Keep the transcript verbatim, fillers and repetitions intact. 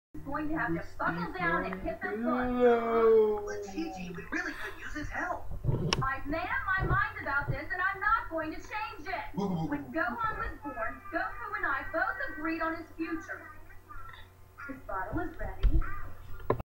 Going to have to buckle down and hit the foot. No. But Gigi, we really could use his help. I've made up my mind about this, and I'm not going to change it. When Gohan was born, Goku and I both agreed on his future. His bottle is ready.